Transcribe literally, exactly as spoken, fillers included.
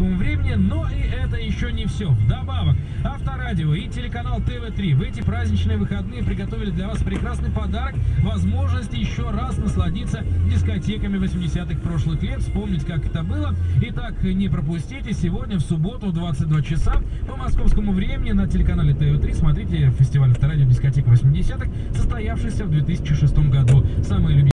московскому времени. Но и это еще не все. Вдобавок, Авторадио и телеканал тэ вэ три в эти праздничные выходные приготовили для вас прекрасный подарок. Возможность еще раз насладиться дискотеками восьмидесятых прошлых лет, вспомнить, как это было. Итак, не пропустите, сегодня в субботу в двадцать два часа по московскому времени на телеканале тэ вэ три смотрите фестиваль Авторадио дискотека восьмидесятых, состоявшийся в две тысячи шестом году. Самые любимые